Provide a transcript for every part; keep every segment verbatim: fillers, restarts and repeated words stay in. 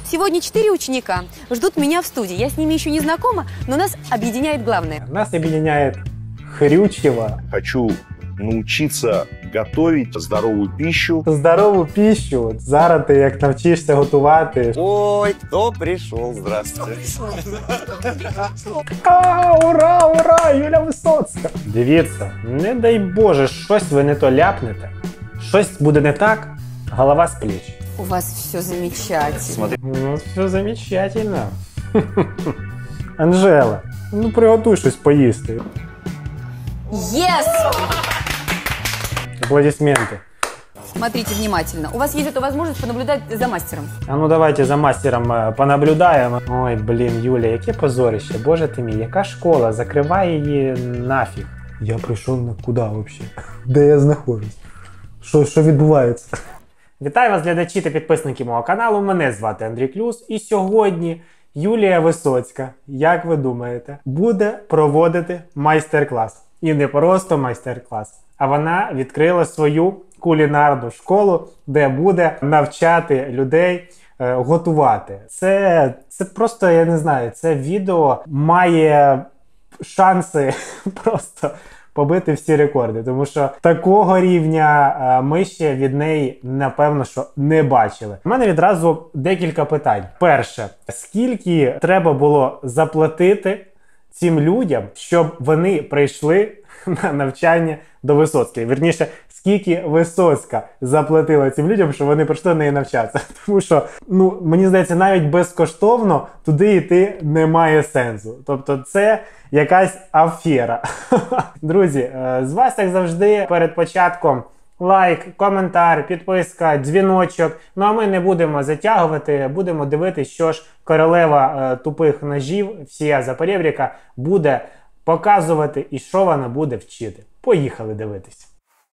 Сегодня четыре ученика ждут меня в студии. Я с ними еще не знакома, но нас объединяет главное. Нас объединяет хрючево. Хочу научиться готовить здоровую пищу. Здорову пищу. От зараз ти як навчишся готувати. Ой, кто пришел? Здравствуйте. А, ура, ура, Юля Висоцька. Дивіться, не дай Боже, щось ви не то ляпнете. Щось буде не так, голова з плеч. У вас все замечательно. Смотри. Ну, все замечательно. Анжела, ну приготуй щось поїсти. Yes! Аплодисменты. Смотрите внимательно. У вас есть эта возможность понаблюдать за мастером. А ну давайте за мастером е, понаблюдаємо. Ой, блін, Юля, яке позорище. Боже ти мій, яка школа? Закривай її нафіг. Я прийшов на куди взагалі? Де я знаходжусь? Що, що відбувається? Вітаю вас, глядачі та підписники мого каналу. Мене звати Андрій Клюс. І сьогодні Юлія Висоцька, як ви думаєте, буде проводити майстер-клас. І не просто майстер-клас, а вона відкрила свою кулінарну школу, де буде навчати людей е, готувати. Це, це просто, я не знаю, це відео має шанси просто побити всі рекорди, тому що такого рівня е, ми ще від неї, напевно, що не бачили. У мене відразу декілька питань. Перше, скільки треба було заплатити цим людям, щоб вони прийшли на навчання до Висоцької? Вірніше, скільки Висоцька заплатила цим людям, щоб вони прийшли на неї навчатися? Тому що, ну, мені здається, навіть безкоштовно туди йти немає сенсу. Тобто це якась афера. Друзі, з вас, як завжди, перед початком лайк, коментар, підписка, дзвіночок. Ну а ми не будемо затягувати, будемо дивитися, що ж королева е, тупих ножів, всія Запорєбріка, буде показувати і що вона буде вчити. Поїхали дивитись.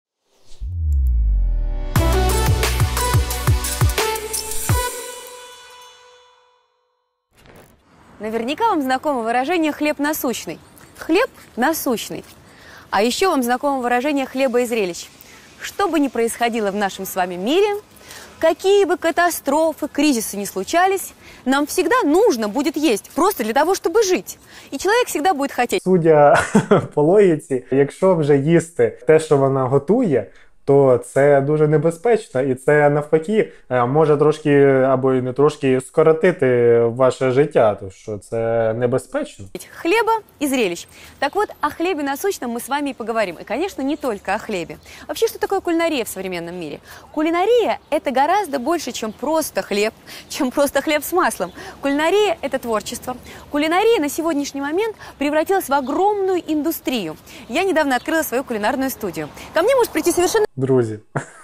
Наверняка вам знакомо выражение «хлеб насущный». Хлеб насущный. А еще вам знакомо выражение «хлеба и зрелищ». Что бы ни происходило в нашем с вами мире, какие бы катастрофы, кризисы ни случались, нам всегда нужно будет есть, просто для того, чтобы жить. И человек всегда будет хотеть. Судя по логіці, якщо вже їсти те, що вона готує, то це дуже небезпечно, і це навпаки може трошки або й не трошки скоротити ваше життя, тому що це небезпечно. Хлеба и зрелищ. Так вот, о хлебе насущном мы с вами и поговорим. И, конечно, не только о хлебе. Вообще, что такое кулинария в современном мире? Кулинария – это гораздо больше, чем просто хлеб, чем просто хлеб с маслом. Кулинария – это творчество. Кулинария на сегодняшний момент превратилась в огромную индустрию. Я недавно открыла свою кулинарную студию. Ко мне может прийти совершенно... Друзі,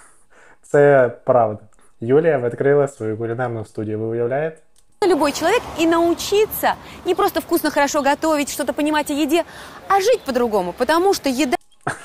це правда. Юлія відкрила свою кулінарну студію, ви уявляєте? Любой человек и научиться не просто вкусно, хорошо готовить, что-то понимать о еде, а жить по-другому, потому что еда...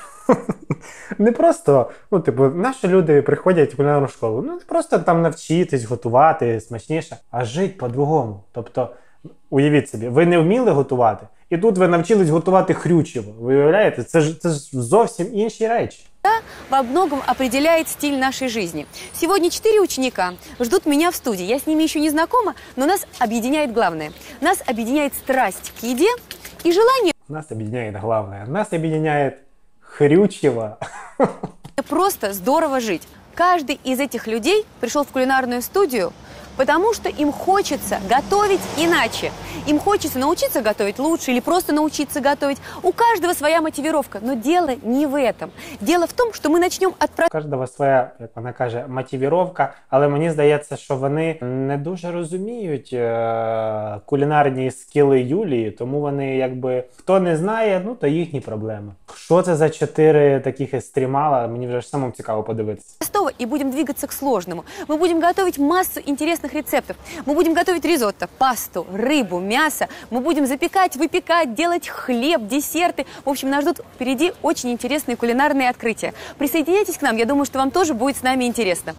Не просто, ну, типу, наші люди приходять в кулінарну школу, ну, не просто там навчитись, готувати смачніше, а жити по-другому. Тобто, уявіть собі, ви не вміли готувати, і тут ви навчились готувати хрючево. Ви уявляєте? Це ж, це ж зовсім інші речі. Во многом определяет стиль нашей жизни. Сегодня четыре ученика ждут меня в студии. Я с ними еще не знакома, но нас объединяет главное. Нас объединяет страсть к еде и желание... Нас объединяет главное. Нас объединяет хрючево. Просто здорово жить. Каждый из этих людей пришел в кулинарную студию, потому что им хочется готовить иначе. Им хочется научиться готовить лучше или просто научиться готовить. У каждого своя мотивировка, но дело не в этом. Дело в том, что мы начнем от... У кожного своя, як вона каже, мотивіровка, але мені здається, що вони не дуже розуміють е- кулінарні скіли Юлії, тому вони якби, хто не знає, ну то їхні проблеми. Що це за чотири таких екстремала, мені вже самому цікаво подивитися. И будем двигаться к сложному. Мы будем готовить массу интересных рецептов. Мы будем готовить ризотто, пасту, рыбу, мясо. Мы будем запекать, выпекать, делать хлеб, десерты. В общем, нас ждут впереди очень интересные кулинарные открытия. Присоединяйтесь к нам, я думаю, что вам тоже будет с нами интересно.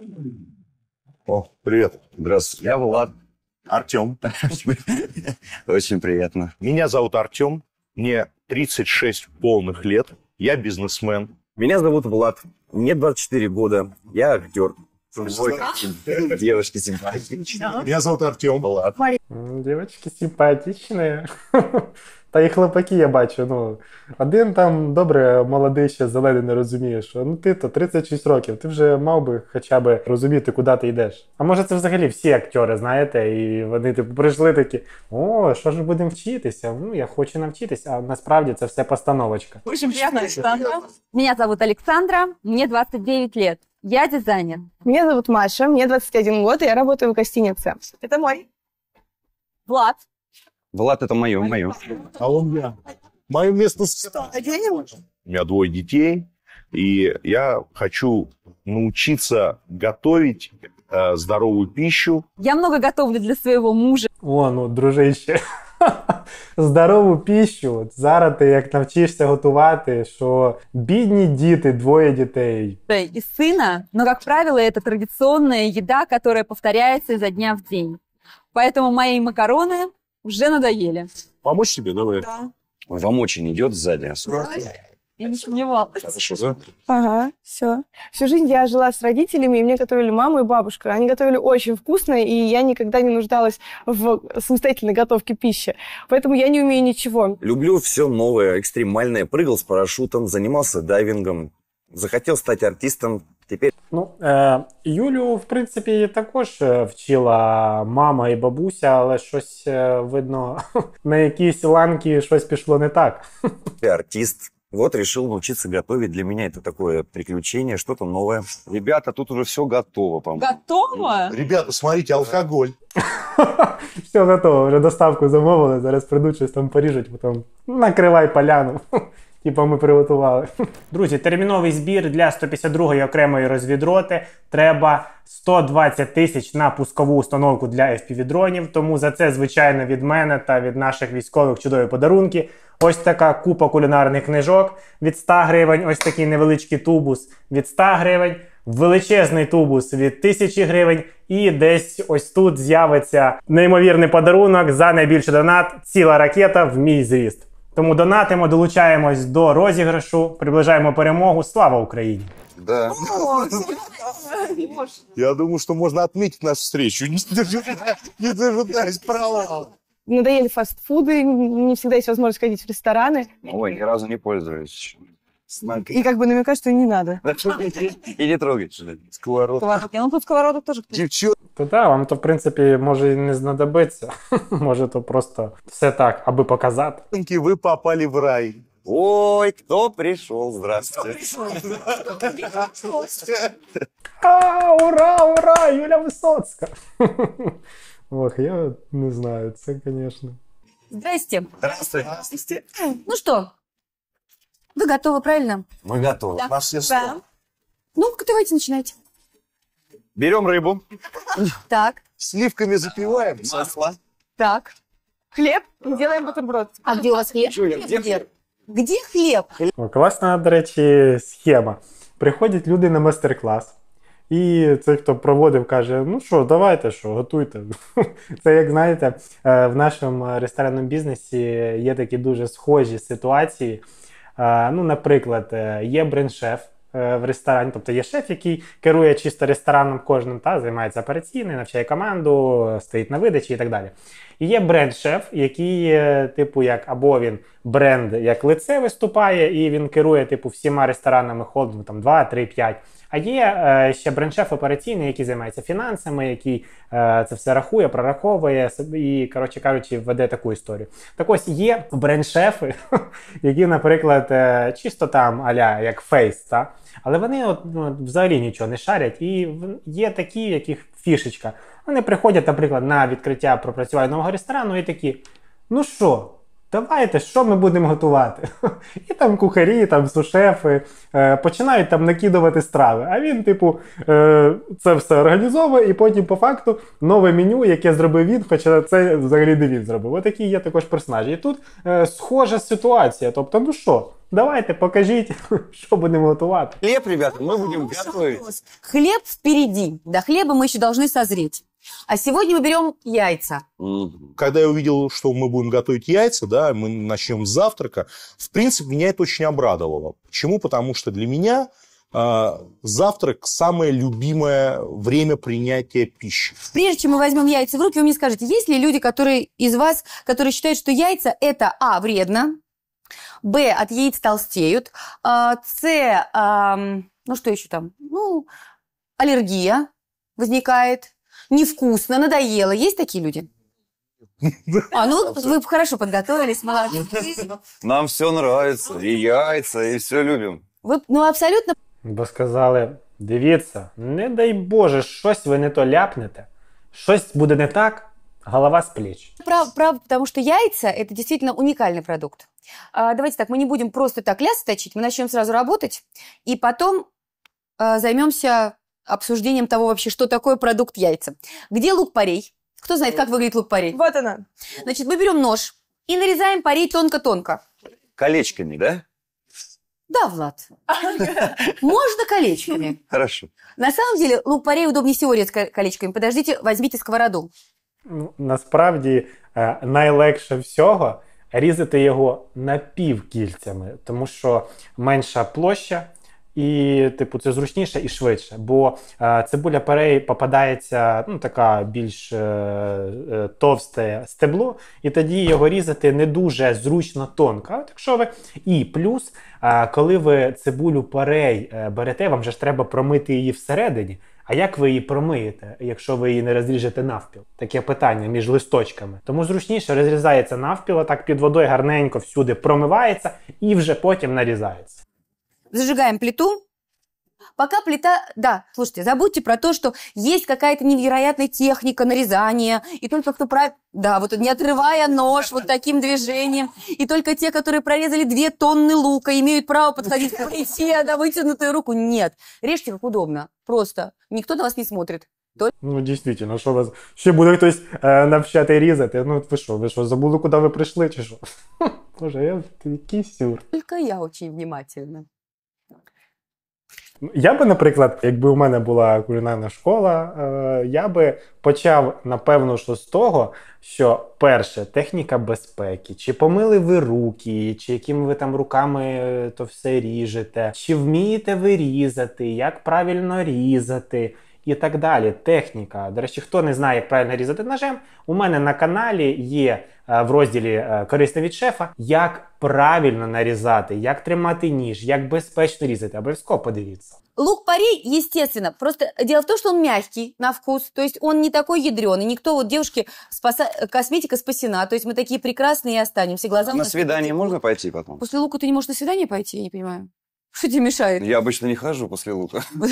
О, привет. Здравствуйте. Я Влад. Артем. Очень приятно. Меня зовут Артем. Мне тридцать шесть полных лет. Я бизнесмен. Меня зовут Влад. Мне двадцать четыре года. Я актер. Девушки симпатичные. Меня зовут Артем. Влад. М, Дівчатки симпатичні. Та і хлопаки я бачу. Ну, один там добре, молодий ще зелений не розуміє, що ну ти то тридцять шість років, ти вже мав би хоча б розуміти, куди ти йдеш. А може це взагалі всі актори, знаєте, і вони типу прийшли такі, о, що ж будемо вчитися? Ну, я хочу навчитися, а насправді це все постановочка. Очень приятно, Александра. Меня зовут Александра, мне двадцать девять лет. Я дизайнер. Меня зовут Маша, мне двадцать один год, и я работаю в гостинице. Это мой. Влад. Влад, это мое, мое. А он я. Мое место с- У меня двое детей, и я хочу научиться готовить э, здоровую пищу. Я много готовлю для своего мужа. О, ну, дружище. Здорову піщу. От зараз ти як навчишся готувати, що бідні діти, двоє дітей. И сына, но, как правило, это традиционная еда, которая повторяется изо дня в день. Поэтому мои макароны уже надоели. Помочь тебе? Давай. Вам очень идет сзади. Я не сомневалась. Хорошо, да? Ага, все. Всю жизнь я жила с родителями, и мне готовили мама и бабушка. Они готовили очень вкусно, и я никогда не нуждалась в самостоятельной готовке пищи. Поэтому я не умею ничего. Люблю все новое, экстремальное. Прыгал с парашютом, занимался дайвингом. Захотел стать артистом. Теперь Ну, е, Юлю, в принципі, також е, вчила мама і бабуся, але щось, е, видно, на якійсь ланки щось пішло не так. я артист. Вот решил научиться готовить. Для меня это такое приключение, что-то новое. Ребята, тут уже все готово, по-моему. Готово? Ребята, смотрите, алкоголь. Все готово, вже доставку замовили, зараз прийдуть, щось там поріжуть, потім накривай поляну. Типа ми приготували. Друзі, терміновий збір для сто п'ятдесят другої окремої розвідроти. Треба сто двадцять тисяч на пускову установку для еф пі ві-дронів. Тому за це, звичайно, від мене та від наших військових чудові подарунки. Ось така купа кулінарних книжок від ста гривень, ось такий невеличкий тубус від ста гривень, величезний тубус від тисячі гривень і десь ось тут з'явиться неймовірний подарунок за найбільший донат – ціла ракета в мій зріст. Тому донатимо, долучаємось до розіграшу, приближаємо перемогу. Слава Україні! Да. Я думаю, что можно отметить нашу встречу. Не дожидаясь, не дожидаясь провала. Надоели фастфуды, не всегда есть возможность ходить в рестораны. Ой, ни разу не пользуюсь. И как бы намекать, что не надо. И не трогать. Сковородку. Сковородки. Ну, тут сковородок тоже. Девчонки. То так, вам то, в принципі, може і не знадобиться. Може то просто все так, аби показати. Вы попали в рай. Ой, кто пришел? Здравствуйте. А, ура, ура, Юля Висоцька! Ох, я не знаю, це, звісно. Здрасте. Здравствуйте. Ну что, вы готовы, правильно? Мы готовы. Да. На все сто. Да. Ну, давайте начинайте. Берем рыбу. Так, Сливками запиваем. Масло. так. Хлеб и делаем бутерброд. А где у вас хлеб? Юля, где Где хлеб? О, класна, до речі, схема. Приходять люди на майстер-клас. І цей, хто проводив, каже, ну що, давайте, що, готуйте. Це, як знаєте, в нашому ресторанному бізнесі є такі дуже схожі ситуації. Ну, наприклад, є бренд-шеф в ресторані, тобто є шеф, який керує чисто рестораном кожним, та, займається операційною, навчає команду, стоїть на видачі і так далі. І є бренд-шеф, який, типу, як або він бренд як лице виступає, і він керує, типу, всіма ресторанами холдингу, там, два, три, п'ять. А є е, ще бренд-шеф операційний, який займається фінансами, який е, це все рахує, прораховує і, коротше кажучи, веде таку історію. Так ось є бренд-шефи, які, наприклад, е, чисто там а-ля як фейс, та? Але вони от, ну, взагалі нічого не шарять. І є такі, яких фішечка. Вони приходять, наприклад, на відкриття пропрацювання нового ресторану і такі, ну що? Давайте, що ми будемо готувати? І там кухарі, там сушефи е, починають там накидувати страви. А він, типу, е, це все організовує, і потім, по факту, нове меню, яке зробив він, хоча це взагалі не він зробив. Отакі є також персонажі. І тут е, схожа ситуація. Тобто, ну що, давайте, покажіть, що будемо готувати. Хлеб, ребята, мы будем готовить. Хлеб впереди. До хлеба мы еще должны созреть. А сегодня мы берем яйца. Когда я увидел, что мы будем готовить яйца, да, мы начнем с завтрака, в принципе, меня это очень обрадовало. Почему? Потому что для меня А, завтрак – самое любимое время принятия пищи. Прежде чем мы возьмем яйца в руки, вы мне скажите, есть ли люди, которые из вас, которые считают, что яйца – это а. вредно, б. от яиц толстеют, а, с. А, ну что еще там? Ну, аллергия возникает, невкусно, надоело. Есть такие люди? А, ну вы хорошо подготовились, молодцы. Нам все нравится, и яйца, и все любим. Ви, ну, абсолютно. Бо сказали, дивіться, не дай Боже, щось ви не то ляпнете, щось буде не так, голова с плеч. Прав, прав, потому что яйца – это действительно уникальный продукт. А, давайте так, мы не будем просто так лясы точить, мы начнем сразу работать, и потом а, займемся обсуждением того вообще, что такое продукт яйца. Где лук-порей? Кто знает, как выглядит лук-порей? Вот она. Значит, мы берем нож и нарезаем порей тонко-тонко. Колечками, да? Да, Влад. Можно колечками. Хорошо. На самом деле лук-порей удобнее всего резать колечками. Подождите, возьмите сковороду. Ну, насправді, е, найлегше всього різати його напівкільцями, тому що менша площа і, типу, це зручніше і швидше, бо е, цибуля порей попадається, ну, така більш е, е, товсте стебло, і тоді його різати не дуже зручно тонко. От якщо ви... І плюс, е, коли ви цибулю порей е, берете, вам же ж треба промити її всередині. А як ви її промиєте, якщо ви її не розріжете навпіл? Таке питання між листочками. Тому зручніше розрізається навпіл, так під водою гарненько всюди промивається і вже потім нарізається. Зажигаем плиту. Пока плита... Да, слушайте, забудьте про то, что есть какая-то невероятная техника нарезания, и только кто правильно... Да, вот не отрывая нож вот таким движением, и только те, которые прорезали две тонны лука, имеют право подходить к плите на вытянутую руку. Нет, режьте как удобно, просто. Никто на вас не смотрит. Только... Ну, дійсно, що вас... Ще буде хтось е, навчати різати? Ну, ви що, ви що, забули, куди ви прийшли, чи що? Боже, я такий сюр. Только я очень внимательна. Я би, наприклад, якби у мене була кулінарна школа, е, я би почав, напевно, що з того, що перше, техніка безпеки, чи помили ви руки, чи якими ви там руками то все ріжете, чи вмієте ви різати, як правильно різати і так далі. Техніка. До речі, хто не знає, як правильно різати ножем, у мене на каналі є в розділі «Корисно від шефа», як правильно нарізати, як тримати ніж, як безпечно різати. Обов'язково подивіться. Лук-порей, естественно, просто дело в том, что он мягкий на вкус, то есть он не такой ядреный. Никто, вот девушки, спаса... косметика спасена, то есть мы такие прекрасные и останемся. Глаза На свидание можно пойти потом? После лука ты не можешь на свидание пойти, я не понимаю. Что тебе мешает? Я обычно не хожу после лука. У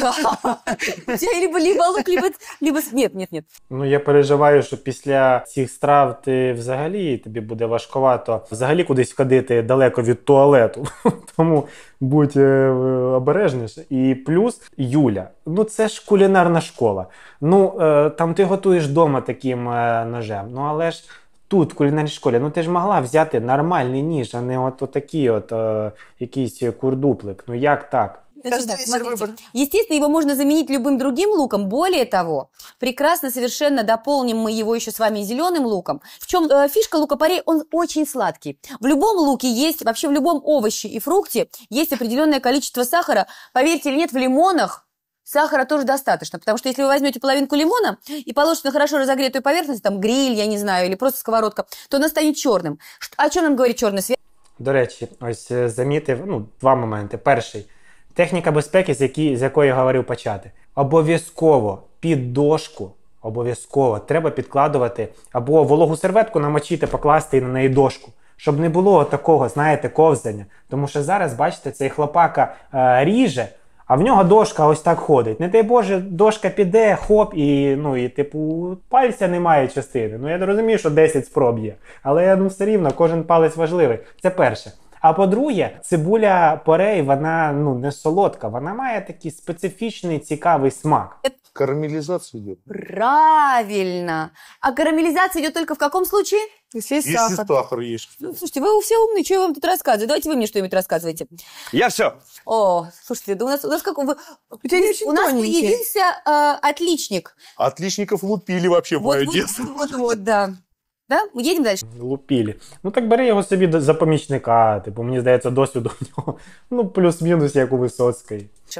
тебя либо, либо лук, либо, либо... Нет, нет, нет. Ну, я переживаю, що після цих страв ти взагалі, тобі буде важковато взагалі кудись ходити далеко від туалету. Тому будь е, обережніше. І плюс Юля. Ну, це ж кулінарна школа. Ну, е, там ти готуєш вдома таким е, ножем. Ну, але ж тут, в кулінарній школі, ну ти ж могла взяти нормальний ніж, а не от, от такий от е, якийсь курдуплик. Ну як так? Значит, так, смотрите. Естественно, его можно заменить любым другим луком. Более того, прекрасно совершенно дополним мы его еще с вами зеленым луком. В чем э, фишка лука-порей? Он очень сладкий. В любом луке есть, вообще в любом овоще и фрукте есть определенное количество сахара. Поверьте или нет, в лимонах сахара тоже достаточно, потому что если вы возьмете половинку лимона и положите на хорошо разогретую поверхность, там гриль, я не знаю, или просто сковородка, то она станет черным. О чем нам говорит черный свет? До речі, ось замітив, ну, два моменти. Перший. Техніка безпеки, з, які, з якої я говорив почати. Обов'язково під дошку, обов'язково треба підкладувати або вологу серветку намочити, покласти і на неї дошку. Щоб не було такого, знаєте, ковзання. Тому що зараз, бачите, цей хлопака е, ріже, а в нього дошка ось так ходить. Не дай Боже, дошка піде, хоп, і, ну, і типу, пальця немає частини. Ну, я не розумію, що десять спроб є. Але, ну, все рівно, кожен палець важливий. Це перше. А по-друге, цибуля порей, вона, ну, не солодка, вона має такий специфічний, цікавий смак. Карамелизация идет. Правильно. А карамелизация идет только в каком случае? Если есть Если сахар. сахар есть. Ну, слушайте, вы все умные, что я вам тут рассказываю? Давайте вы мне что-нибудь рассказывайте. Я все. О, слушайте, да у нас, у нас как вы... У тебя не очень У нас тоненькие. появился э, отличник. Отличников лупили вообще в Вот, мое вот, детство. вот, вот, да. Да? Мы едем дальше. Лупілі. Ну так бери його собі до- за помічника, типу, мені здається, досвіду в нього, ну, плюс-мінус, як у Висоцької.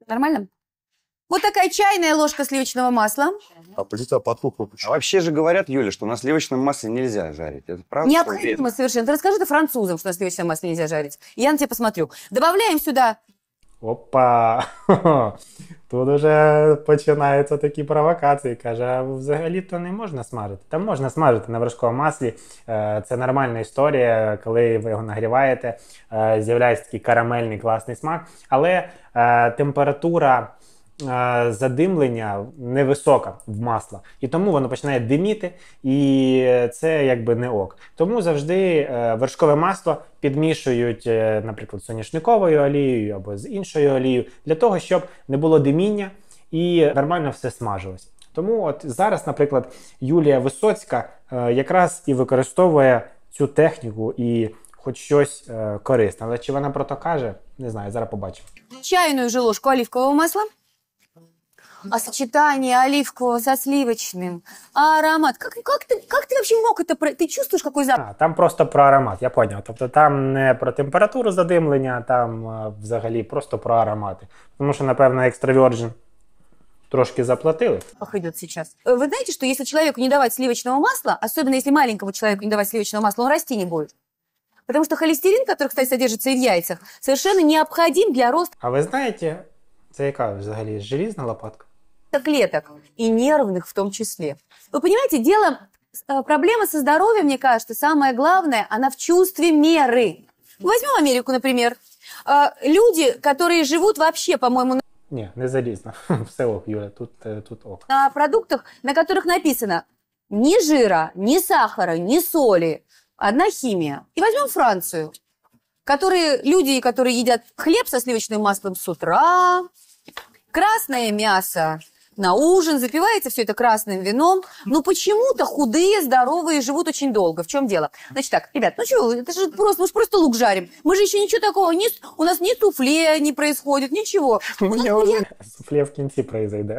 Нормально? Вот такая чайная ложка сливочного масла. А плита потухла. А вообще же говорят, Юля, что на сливочном масле нельзя жарить. Это правда? Необходимо совершенно. Ты расскажи это французам, что на сливочном масле нельзя жарить. Я на тебя посмотрю. Добавляем сюда. Опа! Тут уже починаються такі провокації. Каже, а взагалі-то не можна смажити. Та можна смажити на вершковому маслі. Це нормальна історія, коли ви його нагріваєте, з'являється такий карамельний класний смак. Але температура задимлення невисока в масла. І тому воно починає диміти, і це якби не ок. Тому завжди вершкове масло підмішують, наприклад, соняшниковою олією або з іншою олією, для того, щоб не було диміння і нормально все смажилось. Тому от зараз, наприклад, Юлія Висоцька якраз і використовує цю техніку і хоч щось корисне. Але чи вона про то каже, не знаю, зараз побачимо. Чайную же ложку оливкового масла. А сочетание оливкового со сливочным, а аромат. Как, как, ты, как ты вообще мог это... Ты чувствуешь, какой запах? А, там просто про аромат, я поняв. Тобто там не про температуру задимлення, там а, взагалі просто про аромати. Тому що, напевно, Extra Virgin трошки заплатили. Запах идет сейчас. Вы знаете, что если человеку не давать сливочного масла, особенно если маленькому человеку не давать сливочного масла, он расти не будет. Потому что холестерин, который, кстати, содержится и в яйцах, совершенно необходим для роста А ви знаєте, це яка взагалі желізна лопатка? клеток, и нервных в том числе. Вы понимаете, дело, проблема со здоровьем, мне кажется, самое главное, она в чувстве меры. Возьмем Америку, например. Люди, которые живут вообще, по-моему, Ні, не залізна. Все ок, Юля, тут, тут ок. на продуктах, на которых написано ни жира, ни сахара, ни соли, одна химия. И возьмем Францию, которые, люди, которые едят хлеб со сливочным маслом с утра, красное мясо на ужин, запивается все это красным вином. Но почему-то худые, здоровые живут очень долго. В чем дело? Значит так, ребят, ну что, это же просто, мы же просто лук жарим. Мы же еще ничего такого, не, у нас ни суфле не происходит, ничего. Суфле в кінці произойде.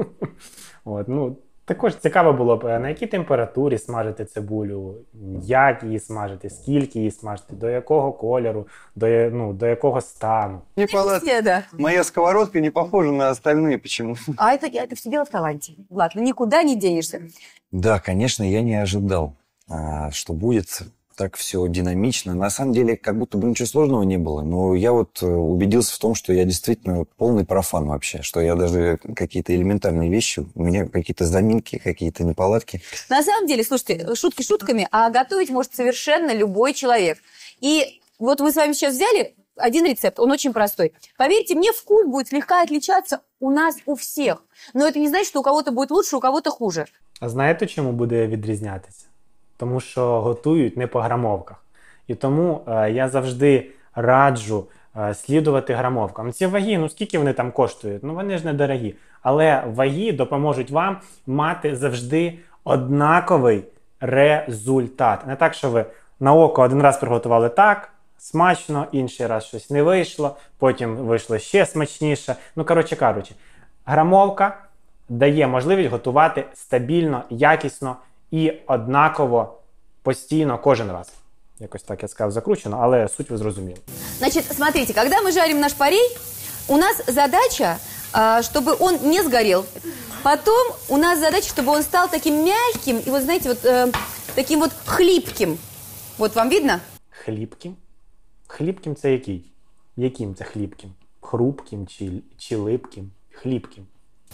От, ну, також цікаво було б, на якій температурі смажити цибулю, як її смажити, скільки її смажити, до якого кольору, до, ну, до якого стану. Беседа. Моя сковородка не похожа на остальные почему. А это, это все дело в таланте. Ладно, никуда не денешься. Да, конечно, я не ожидал, что будет так все динамично. На самом деле, как будто бы ничего сложного не было. Но я вот убедился в том, что я действительно полный профан вообще. Что я даже какие-то элементарные вещи, у меня какие-то заминки, какие-то неполадки. На самом деле, слушайте, шутки шутками, а готовить может совершенно любой человек. И вот мы с вами сейчас взяли один рецепт, он очень простой. Поверьте мне, вкус будет слегка отличаться у нас у всех. Но это не значит, что у кого-то будет лучше, у кого-то хуже. А знаєте, чому буде відрізнятися? Тому що готують не по грамовках. І тому е, я завжди раджу е, слідувати грамовкам. Ці ваги, ну скільки вони там коштують? Ну вони ж недорогі. Але ваги допоможуть вам мати завжди однаковий результат. Не так, що ви на око один раз приготували так, смачно, інший раз щось не вийшло, потім вийшло ще смачніше. Ну, коротше кажучи, грамовка дає можливість готувати стабільно, якісно і однаково, постійно, кожен раз. Якось так я сказав закручено, але суть ви зрозуміли. Значит, смотрите, когда мы жарим наш парей, у нас задача, чтобы он не сгорел. Потом у нас задача, чтобы он стал таким мягким и, вот знаете, вот э, таким вот хлипким. Вот вам видно? Хліпким? Хліпким це який? Яким це хліпким? Хрупким чи, чи липким? Хліпким.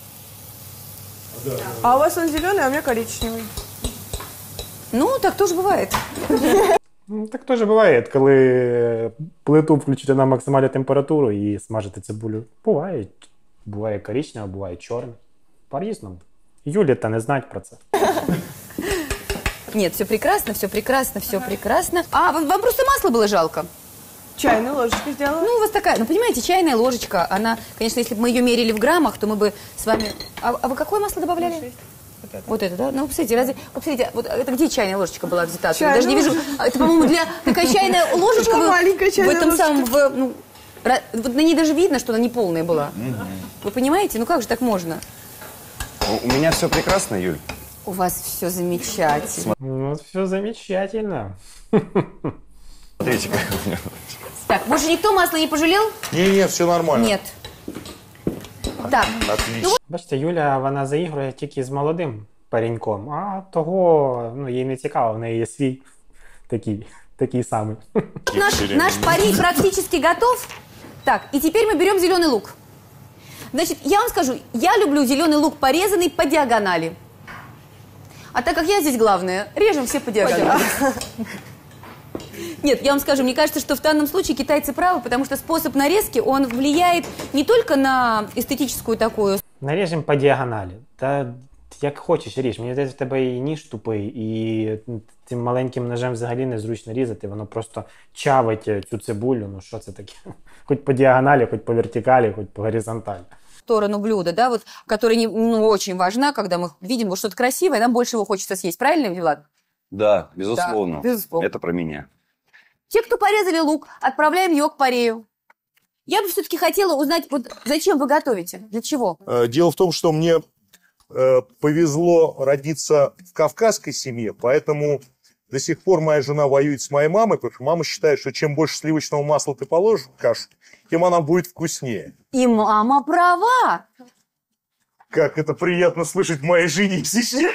А у вас он зеленый, а у меня коричневый. Ну, так тоже бывает. Ну, так теж буває, коли плиту включити на максимальну температуру і смажити цибулю. Буває. Буває коричнева, буває чорна. По-різному. Юлі-то не знають про це. Нет, все прекрасно, все прекрасно, все прекрасно. А, вам, вам просто масла было жалко? Чайную ложечку сделала. Ну, у вас такая, ну, понимаете, чайная ложечка, она, конечно, если бы мы ее мерили в граммах, то мы бы с вами... А, а вы какое масло добавляли? Вот это. Вот это, да? Ну, посмотрите, разве... Вот, посмотрите, вот это где чайная ложечка была взята? Я даже не вижу. Это, по-моему, для... Такая чайная ложечка... Вы... маленькая чайная в этом ложечка. самом... В, ну, вот на ней даже видно, что она не полная была. Вы понимаете? Ну, как же так можно? У меня все прекрасно, Юль. У вас все замечательно. Ну, все замечательно. Смотрите, как у меня. Так, больше никто масла не пожалел? Не-не, все нормально. Нет. Так. Отлично. Бачите, Юля, вона заігрує тільки з молодим пареньком, а того, ну, їй не цікаво, в неї є свій такий, такий самий. Наш, наш парик практически готов. Так, и теперь мы берем зеленый лук. Значит, я вам скажу, я люблю зеленый лук порезанный по диагонали. А так как я здесь главная, режем все по диагонали. Нет, я вам скажу, мне кажется, что в данном случае китайцы правы, потому что способ нарезки, он влияет не только на эстетическую такую... Наріжемо по діагоналі. Та як хочеш ріж. Мені здається, в тебе і ніж тупий, і цим маленьким ножем взагалі незручно різати. Воно просто чавить цю цибулю. Ну що це таке? Хоч по діагоналі, хоч по вертикалі, хоч по горизонталі. сторону блюда, да, вот, которая не, ну, очень важна, когда мы видим вот что-то красивое, нам больше его хочется съесть. Правильно, Влад? Да, безусловно. Да, безусловно. Это про меня. Те, кто порезали лук, отправляем ее к парею. Я бы все-таки хотела узнать, вот зачем вы готовите? Для чего? Дело в том, что мне э, повезло родиться в кавказской семье, поэтому до сих пор моя жена воюет с моей мамой, потому что мама считает, что чем больше сливочного масла ты положишь в кашу, тем она будет вкуснее. И мама права. Как это приятно слышать моей жене сейчас.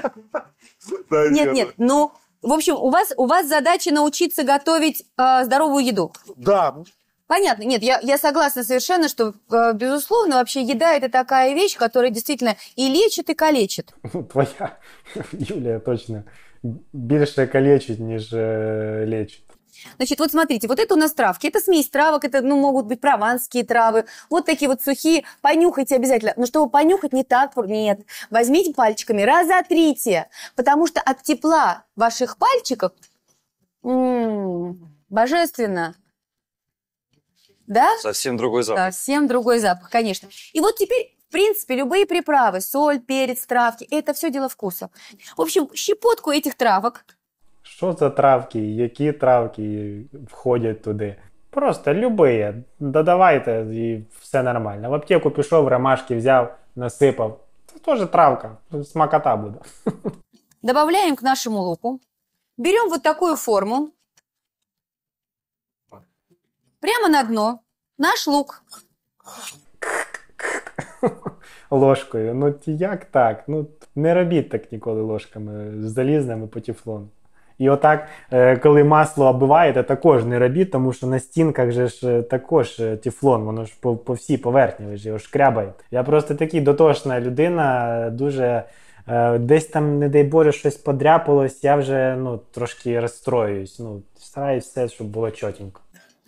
Нет, нет, ну, в общем, у вас, у вас задача научиться готовить э, здоровую еду. Да. Понятно. Нет, я, я согласна совершенно, что, э, безусловно, вообще еда – это такая вещь, которая действительно и лечит, и калечит. Твоя Юлія точно більше калечить, ніж е, лечить. Значит, вот смотрите, вот это у нас травки. Это смесь травок, это, ну, могут быть прованские травы. Вот такие вот сухие. Понюхайте обязательно. Но чтобы понюхать не так, нет. Возьмите пальчиками, разотрите. Потому что от тепла ваших пальчиков м-м, божественно. Да? Совсем другой запах. Совсем другой запах, конечно. И вот теперь, в принципе, любые приправы, соль, перец, травки, это все дело вкуса. В общем, щепотку этих травок. Що за травки, які травки входять туди? Просто любі, додавайте і все нормально. В аптеку пішов, ромашки взяв, насипав. Це теж травка, смакота буде. Добавляем к нашему луку. Берем вот такую форму. Прямо на дно. Наш лук. Ложкою. Ну як так? Ну не робіть так ніколи ложками залізними по тефлону. І отак, коли масло оббиваєте, також не робіть, тому що на стінках же ж також тефлон, воно ж по, по всій поверхні, ви ж його шкрябає. Я просто такий дотошна людина, дуже, десь там, не дай Боже, щось подряпалось, я вже, ну, трошки розстроююсь, ну, стараюсь все, щоб було чотенько.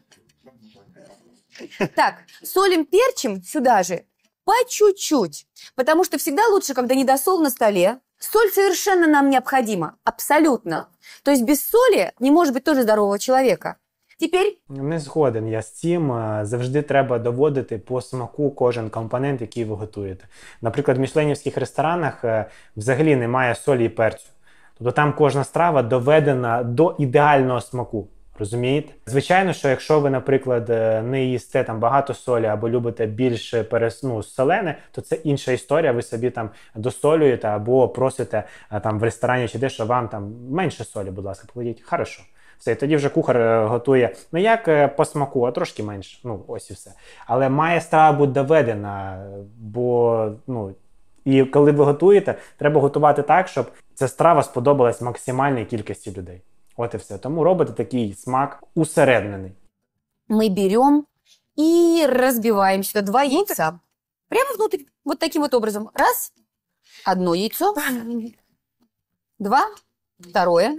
Так, солим, перчим сюда же по чуть-чуть, потому что всегда лучше, когда недосол на столе. Соль совершенно нам необходима, абсолютно. То есть без соли не может быть тоже здорового человека. Теперь... Не згоден я з цим. Завжди треба доводити по смаку кожен компонент, який ви готуєте. Наприклад, в мішленівських ресторанах взагалі немає солі і перцю. Тобто там кожна страва доведена до ідеального смаку. Розумієте? Звичайно, що якщо ви, наприклад, не їсте там багато солі або любите більш перес... ну, солене, то це інша історія. Ви собі там досолюєте або просите там в ресторані чи де, що вам там менше солі, будь ласка, покладіть. Хорошо. Все, і тоді вже кухар готує не як по смаку, а трошки менше. Ну, ось і все. Але має страва бути доведена, бо, ну, і коли ви готуєте, треба готувати так, щоб ця страва сподобалась максимальній кількості людей. Вот и все. Тому робите такий смак усереднений. Мы берем и разбиваем сюда два яйца. Прямо внутрь. Вот таким вот образом. Раз. Одно яйцо. Два. Второе.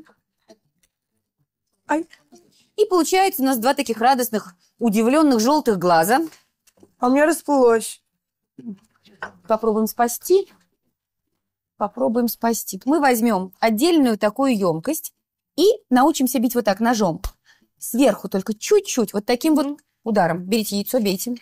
Ай. И получается у нас два таких радостных, удивленных желтых глаза. А у меня расплылось. Попробуем спасти. Попробуем спасти. Мы возьмем отдельную такую емкость. И научимся бить вот так ножом. Сверху только чуть-чуть, вот таким вот ударом. Берите яйцо, бейте.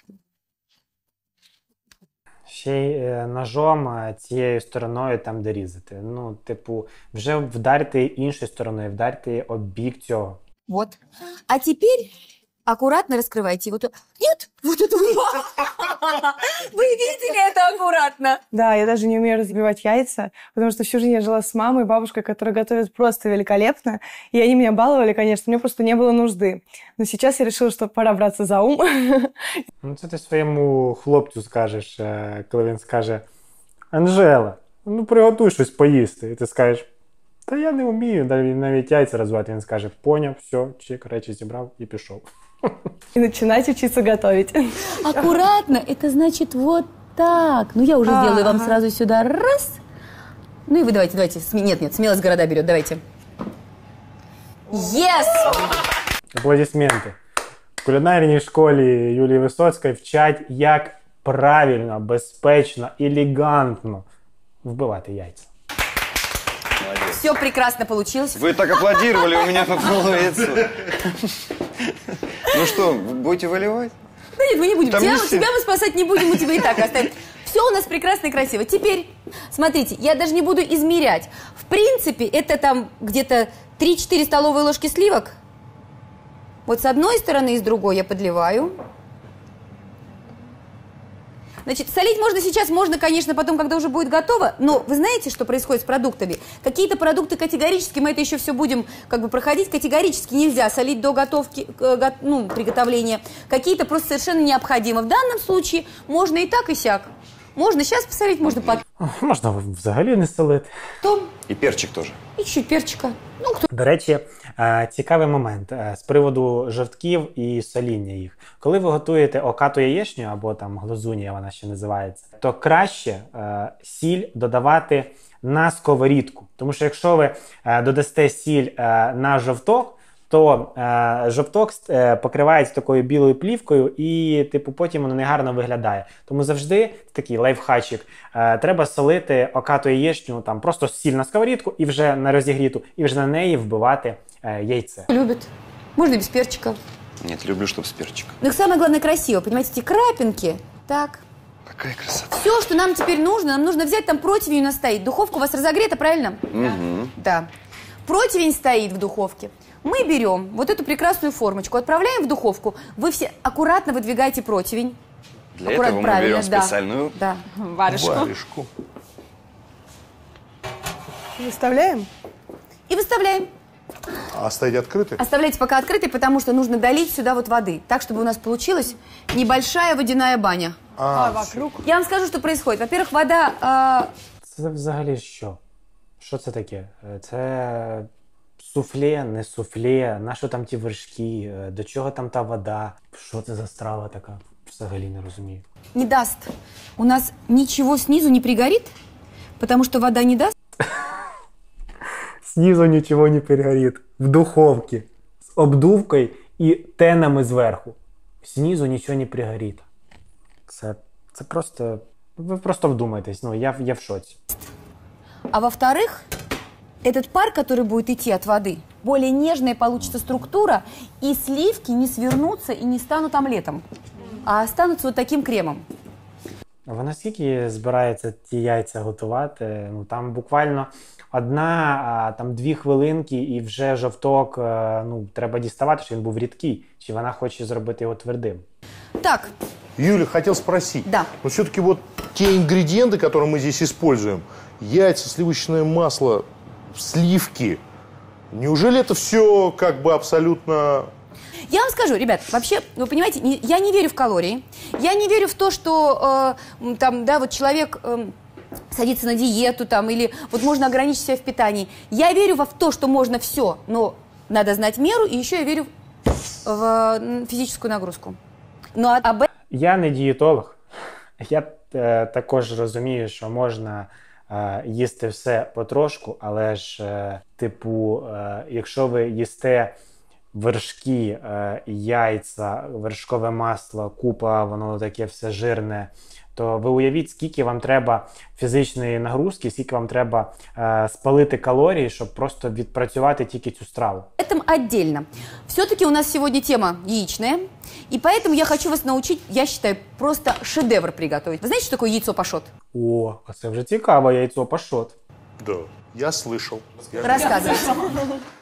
Ще й ножом цією стороною там, де різати. Ну, типу, вже вдарити іншою стороною, вдарити об бік цього. Вот. А теперь аккуратно раскрывайте его. Нет, вот это Вы видели это аккуратно? Да, я даже не умею разбивать яйца, потому что всю жизнь я жила с мамой и бабушкой, которые готовят просто великолепно. И они меня баловали, конечно, мне просто не было нужды. Но сейчас я решила, что пора браться за ум. Ну, це ти своєму хлопцю скажеш, е, коли він скаже: Анжела, ну приготуй щось поїсти. І ти скажеш: та я не вмію, навіть, навіть яйця розвивати. Він скаже: поняв, все, чик, речі зібрав і пішов. И начинать учиться готовить. Аккуратно, это значит вот так. Ну, я уже А, сделаю вам ага. сразу сюда раз. Ну и вы давайте, давайте. Сме- Нет, нет, смелость города берет, давайте. Yes! Аплодисменти. В кулінарній школі Юлії Висоцької вчать, як правильно, безпечно, елегантно вбивати яйця. Все прекрасно получилось. Вы так аплодировали, у меня попало яйцо. Ну что, будете выливать? Да нет, мы не будем. Там Тебя, не все. тебя мы спасать не будем, мы тебя и так оставим. Все у нас прекрасно и красиво. Теперь, смотрите, я даже не буду измерять. В принципе, это там где-то три-четыре столовые ложки сливок. Вот с одной стороны и с другой я подливаю. Значит, солить можно сейчас, можно, конечно, потом, когда уже будет готово, но вы знаете, что происходит с продуктами? Какие-то продукты категорически, мы это еще все будем как бы проходить, категорически нельзя солить до готовки, э, го- ну, приготовления. Какие-то просто совершенно необходимо. В данном случае можно и так, и сяк. Можно сейчас посолить, можно потом. Можна взагалі не солити. И перчик тоже. И чуть перчика. Ну, кто До речі, е, цікавий момент е, з приводу жовтків і соління їх. Коли ви готуєте окату яєчню, або там глазунія вона ще називається, то краще е, сіль додавати на сковорідку. Тому що якщо ви е, додасте сіль е, на жовток, то е, жовток е, покривається такою білою плівкою і типу потім воно негарно виглядає. Тому завжди такий лайфхачик. Е, треба солити окату яєчню, там просто сіль на сковорідку і вже на розігріту, і вже на неї вбивати е, яйце. любит. Можно без перчика. Нет, люблю, чтобы с перчиком. Но самое главное красиво, понимаете, эти крапинки. Так. Какая красота. Все, что нам теперь нужно, нам нужно взять там противень у нас стоит. Духовка у вас разогрета, правильно? Угу. Да. Противень стоит в духовке. Мы берем вот эту прекрасную формочку, отправляем в духовку. Вы все аккуратно выдвигаете противень. Для Аккуратно, этого мы правильно, берем да. специальную Да. Варежку. Варежку. Выставляем? И выставляем. А оставить открытой? Оставляйте пока открытой, потому что нужно долить сюда вот воды. Так, чтобы у нас получилась небольшая водяная баня. А, вокруг. Я вам скажу, что происходит. Во-первых, вода... э, Це взагалі що? Що це таке? Е, Це суфле, не суфле, на що там ті вершки, е, до чого там та вода? Що це за страва така? Взагалі не розумію. не даст. У нас ничего снизу не пригорит, потому что вода не даст. Снизу нічого не перегорить. В духовці. З обдувкою і тенами зверху. Снизу нічого не пригорить. Це, це просто... Ви просто вдумайтесь, ну я, я в шоці. А во-вторых, этот пар, который будет идти от воды, более нежная получится структура, и сливки не свернутся и не станут омлетом, а останутся вот таким кремом. Ви наскільки збираєте ті яйця готувати? Ну там буквально одна, а, там дві хвилинки і вже жовток, е, ну треба діставати, щоб він був рідкий. Чи вона хоче зробити його твердим? Так, Юля, хотел спросить. Да. Но все-таки вот те ингредиенты, которые мы здесь используем, яйца, сливочное масло, сливки, неужели это все как бы абсолютно... я вам скажу, ребят, вообще, вы понимаете, не- я не верю в калории, я не верю в то, что э, м, там, да, вот человек э, садится на диету там, или вот можно ограничить себя в питании. Я верю во в то, что можно все, но надо знать меру, и еще я верю в м, физическую нагрузку. Но об этом Я не дієтолог. Я е, також розумію, що можна е, їсти все потрошку, але ж, е, типу, е, якщо ви їсте вершки, е, яйця, вершкове масло, купа, воно таке все жирне, то ви уявіть, скільки вам треба фізичної нагрузки, скільки вам треба е, спалити калорій, щоб просто відпрацювати тільки цю страву. этом отдельно. Все-таки у нас сегодня тема яичная, и поэтому я хочу вас научить, я считаю, просто шедевр приготовить. Вы знаете, что такое яйцо пашот? О, а це вже цікаво, яйцо пашот. Да, я слышал. Я- Рассказывайте.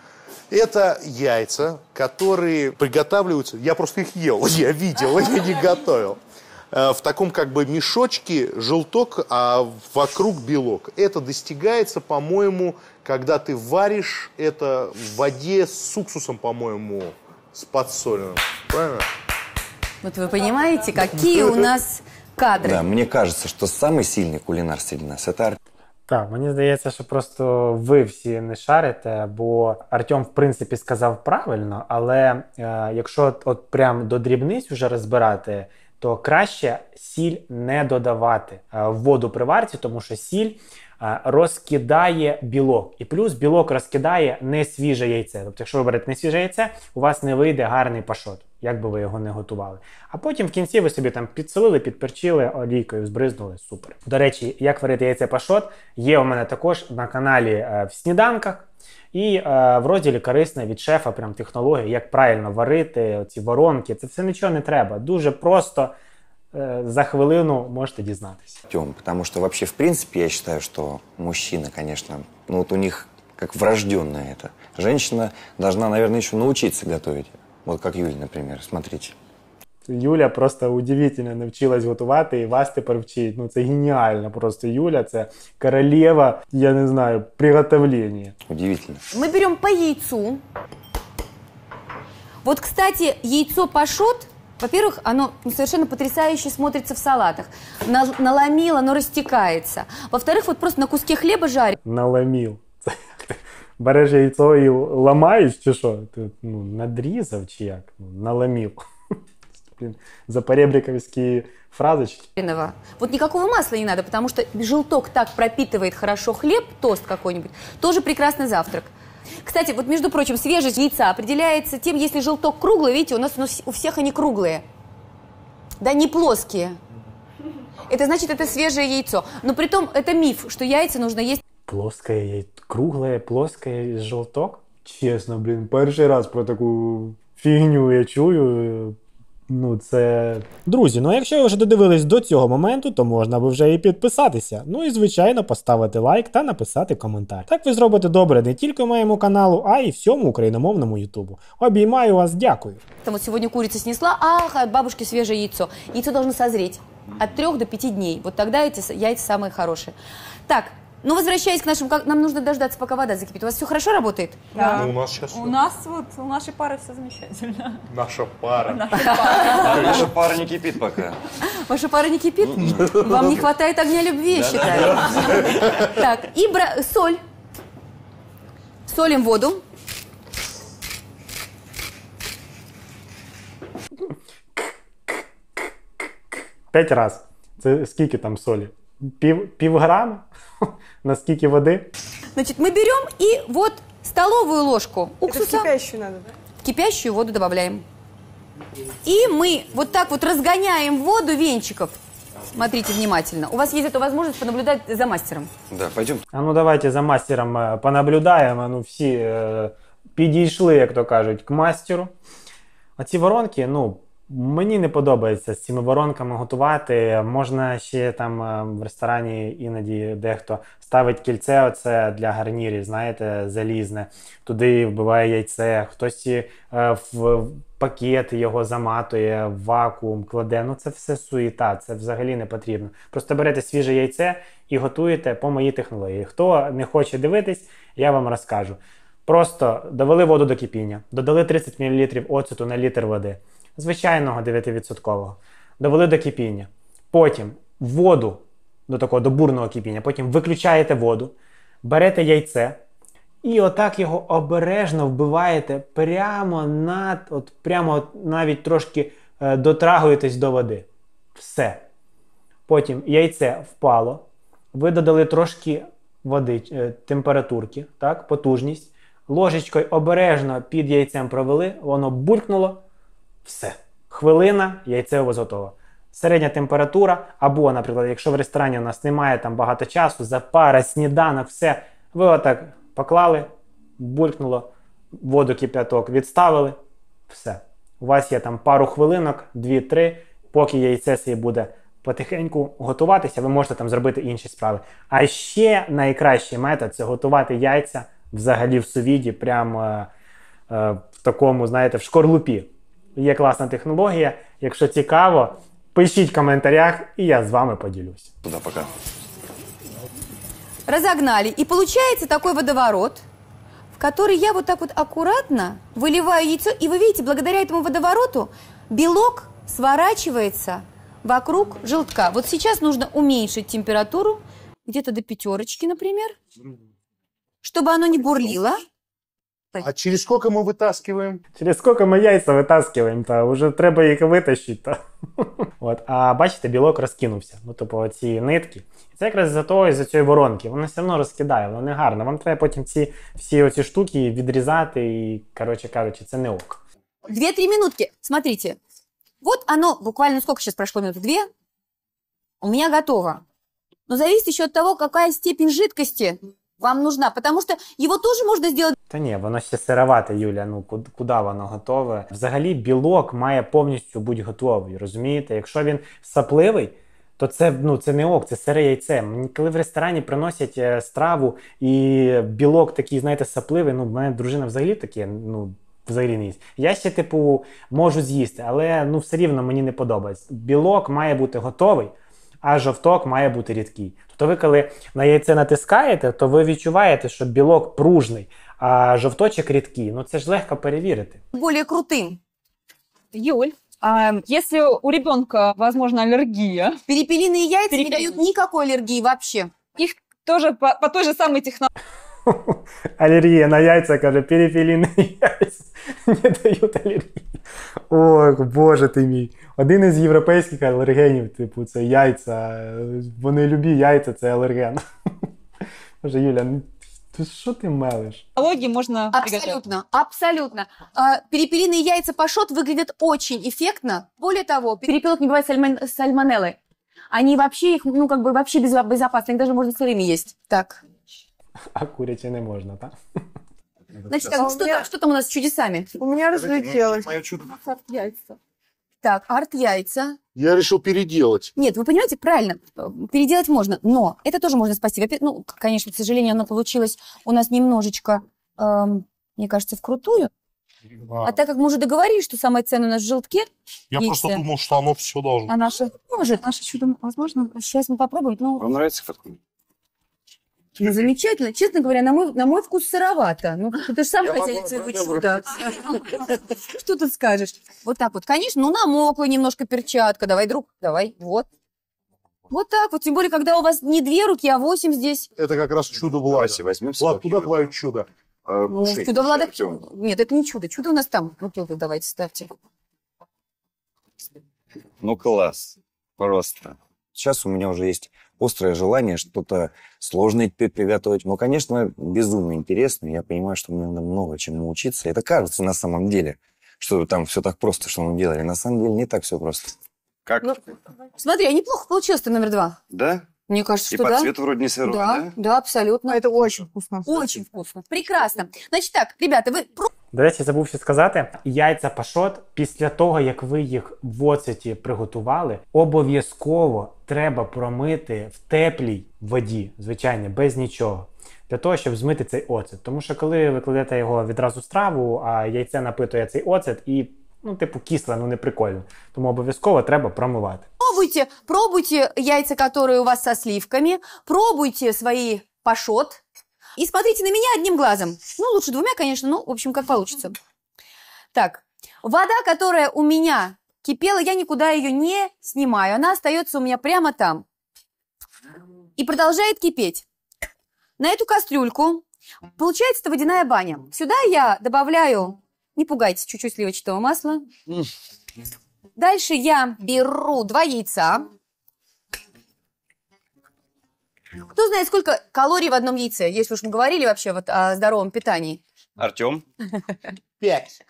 Это яйца, которые приготавливаются, я просто их ел, я видел, я не готовил. В таком как бы мешочке желток, а вокруг белок. Это достигается, по-моему, когда ты варишь это в воде с уксусом, по-моему, с подсоленным. Правильно? Вот вы понимаете, какие у нас кадры. Да, мне кажется, що самий сильний кулінар серед нас – це Артем. Так, мені здається, що просто ви всі не шарите, бо Артем, в принципі, сказав правильно, але е, якщо от, от прям до дрібниць вже розбирати, то краще сіль не додавати в воду при варці, тому що сіль розкидає білок. І плюс білок розкидає не свіже яйце. Тобто, якщо ви берете не свіже яйце, у вас не вийде гарний пашот, як би ви його не готували. А потім в кінці ви собі там підсолили, підперчили, олійкою збризнули, супер. До речі, як варити яйце пашот, є у мене також на каналі в сніданках. І е, в розділі «Корисне» від шефа, прям технології, як правильно варити, ці воронки. Це все нічого не треба. Дуже просто, е, за хвилину можете дізнатися. Артем, потому что вообще, в принципе, я считаю, что мужчины, конечно, ну вот у них как врожденное это. Женщина должна, наверное, еще научиться готовить. Вот как Юля, например, смотрите. Юля просто удивительно навчилась готувати і вас тепер вчить. Ну це геніально просто. Юля – це королева, я не знаю, приготовления. Удивительно. Мы берем по яйцу. Вот, кстати, яйцо пашот, во-первых, оно ну, совершенно потрясающе смотрится в салатах. На- наломил, оно растекается. Во-вторых, вот просто на куске хлеба жарить. Наломив. Це як ти береш яйцо і ламаєш, чи що? Ти ну, надрізав чи як? Ну, наломив. Блин, запоребриковские фразочки. Вот никакого масла не надо, потому что желток так пропитывает хорошо хлеб, тост какой-нибудь, тоже прекрасный завтрак. Кстати, вот между прочим, свежесть яйца определяется тем, если желток круглый, видите, у нас у всех они круглые, да, не плоские. Это значит, это свежее яйцо. Но при том, это миф, что яйца нужно есть. Плоское яйцо, круглое, плоское желток? Чесно, блін, перший раз про таку фігню я чую. Ну, це... Друзі, ну а якщо ви вже додивились до цього моменту, то можна би вже і підписатися. Ну і, звичайно, поставити лайк та написати коментар. Так ви зробите добре не тільки моєму каналу, а й всьому україномовному ютубу. Обіймаю вас, дякую. Там вот сегодня курица снесла, ах, от бабушки свежее яйцо. Яйцо должно созреть от трех до пяти дней. Вот тогда эти яйца самые хорошие. Так, ну возвращаясь к нашему, как нам нужно дождаться, пока вода закипит. У вас все хорошо работает? Да. Ну, у нас сейчас У нас вот, у нашей пары все замечательно. наша пара. Наша пара не кипит пока. Ваша пара не кипит? Вам не хватает огня любви, я считаю. Так, и бра- соль. Солим воду. П'ять раз. Це скільки там солі? Пів, пів грама? На скільки води? Значит, мы берем и вот столовую ложку Это в уксуса, кипящую надо, да? в кипящую воду добавляем. И мы вот так вот разгоняем воду венчиков. Смотрите внимательно. У вас есть эта возможность понаблюдать за мастером. Да, пойдем. А ну давайте за мастером е, понаблюдаємо. Ну всі е, підійшли, як то кажуть, к мастеру. А ці воронки, ну, мені не подобається з цими воронками готувати. Можна ще там е, в ресторані іноді дехто ставить кільце оце для гарнірів, знаєте, залізне. Туди вбиває яйце, хтось е, в пакет його заматує, в вакуум кладе. Ну це все суєта, це взагалі не потрібно. Просто берете свіже яйце і готуєте по моїй технології. Хто не хоче дивитись, я вам розкажу. Просто довели воду до кипіння, додали тридцять мілілітрів оцету на літр води, звичайного дев'ять відсотків. Довели до кипіння. Потім воду до такого, до бурного кипіння, потім виключаєте воду, берете яйце і отак його обережно вбиваєте прямо над, от прямо от навіть трошки е, дотрагуєтесь до води. Все. Потім яйце впало, ви додали трошки води, е, температурки, так, потужність, ложечкою обережно під яйцем провели, воно булькнуло, все. Хвилина, яйце у вас готово. Середня температура, або, наприклад, якщо в ресторані у нас немає там багато часу, запара, сніданок, все, ви отак поклали, булькнуло, воду кип'яток відставили, все. У вас є там пару хвилинок, дві-три, поки яйце собі буде потихеньку готуватися, ви можете там зробити інші справи. А ще найкращий метод – це готувати яйця взагалі в сувіді, прямо в такому, знаєте, в шкорлупі. Є класна технологія. Якщо цікаво, пишіть в коментарях, и я с вами поделюсь. Туда пока. Разогнали. И получается такой водоворот, в который я вот так вот аккуратно выливаю яйцо. И вы видите, благодаря этому водовороту белок сворачивается вокруг желтка. Вот сейчас нужно уменьшить температуру где-то до пятерочки, например, чтобы оно не бурлило. А через сколько мы вытаскиваем? Через скільки ми яйця витаскиваємо, та вже треба їх витащити. Та. От. А бачите, білок розкинувся. Ну, тобто оці нитки. І це якраз за того, із-за цієї воронки. Воно все одно розкидає, воно не гарно. Вам треба потім ці всі оці штуки відрізати і, коротше кажучи, це не ок. Две-три минутки. Смотрите. Вот оно, буквально сколько сейчас прошло минут? Две? У меня готово. Но зависит еще от того, какая степень жидкости вам нужна. Потому что его тоже можно сделать. Та ні, воно ще сировате, Юля, ну куди, куди воно готове? Взагалі білок має повністю бути готовий, розумієте? Якщо він сапливий, то це, ну, це не ок, це сире яйце. Мені коли в ресторані приносять страву і білок такий, знаєте, сапливий, ну, в мене дружина взагалі таке, ну, взагалі не їсть. Я ще, типу, можу з'їсти, але, ну, все рівно мені не подобається. Білок має бути готовий, а жовток має бути рідкий. Тобто ви, коли на яйце натискаєте, то ви відчуваєте, що білок пружний, а жовточок рідкий. Ну, це ж легко перевірити. Более крутым. Юль, а если у ребенка, возможно, аллергия, Перепелиные яйца не Перепелиные. дают никакой аллергии вообще. их тоже по, по той же самой технологии Алергія на яйця, каже, перепелині яйця не дають алергії. Ой, боже ти мій. Один із європейських алергенів, типу, це яйця. Вони любі яйця, це алерген. Боже, Юля, ну ти що ти мелиш? можно приготовить. Абсолютно, абсолютно. А, перепелиные яйца пашот выглядят очень эффектно. Более того, перепелок не бывает сальмон- сальмонеллы. Они вообще их, ну, как бы вообще безо- безопасны. Их даже можно сырыми есть. Так. А куряче не можна, так? Значит, так, что, там, что там у нас с чудесами? У меня разлетелось. Мое чудо. Яйца. Так, арт-яйца. Я решил переделать. Нет, вы понимаете, правильно, переделать можно, но это тоже можно спасти. Во-первых, ну, конечно, к сожалению, оно получилось у нас немножечко, эм, мне кажется, вкрутую. А так как мы уже договорились, что самое ценное у нас в желтке, Я яйца. просто думал, что оно все должно. а наше может. Наше чудо, возможно? Сейчас мы попробуем. Ну, Вам нравится фотку? ну, замечательно. Честно говоря, на мой, на мой вкус сыровато. Ну, ты же сам Я хозяин могу своего попробовать. чуда. Что тут скажешь? Вот так вот. Конечно, ну, намокла немножко перчатка. Давай, друг, давай. Вот. Вот так вот. Тем более, когда у вас не две руки, а восемь здесь. Это как раз чудо Влада. Давайте возьмем Влад, куда собаку. твое чудо? А, Ну, шесть. чудо Влада... Артём. Нет, это не чудо. Чудо у нас там. Ну, тут давайте ставьте. Ну, класс. Просто. Сейчас у меня уже есть острое желание что-то сложное теперь приготовить. Ну, конечно, безумно интересно. Я понимаю, что мне надо много чему научиться. Это кажется на самом деле, что там все так просто, что мы делали. На самом деле не так все просто. Как? Ну, смотри, а неплохо получилось ты номер два. Да? Мне кажется, И что по да. цвету вроде не сырой, Да, да? да, абсолютно. Это очень вкусно. Очень вкусно. Прекрасно. Значит так, ребята, вы До речі, забув ще сказати, яйця пашот, після того, як ви їх в оцеті приготували, обов'язково треба промити в теплій воді, звичайно, без нічого, для того, щоб змити цей оцет. Тому що коли ви кладете його відразу в страву, а яйце напитує цей оцет і, ну, типу, кисле, ну, не прикольно. Тому обов'язково треба промивати. пробуйте, пробуйте яйца, которые у вас со сливками, пробуйте свои пашот и смотрите на меня одним глазом. Ну, лучше двумя, конечно, ну, в общем, как получится. Так, вода, которая у меня кипела, я никуда ее не снимаю. Она остается у меня прямо там. И продолжает кипеть. На эту кастрюльку получается это водяная баня. Сюда я добавляю, не пугайтесь, чуть-чуть сливочного масла. Дальше я беру два яйца. Кто знает, сколько калорий в одном яйце, если уж мы говорили вообще вот о здоровом питании? Артем? Пять.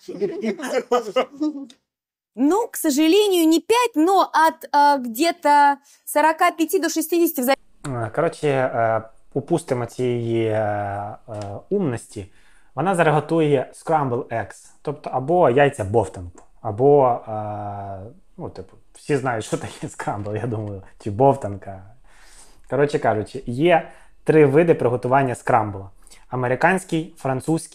Ну, к сожалению, не пять, но от а, где-то сорока пяти до шестидесяти в зависимости. Е, Коротше, е, упустимо цієї е, е, умності. Вона зараз готує scramble eggs, тобто або яйця бовтанку, або, е, ну, типу, всі знають, що таке scramble, я думаю, чи бовтанка. Коротше кажучи, є три види приготування скрамбла. Американський, французький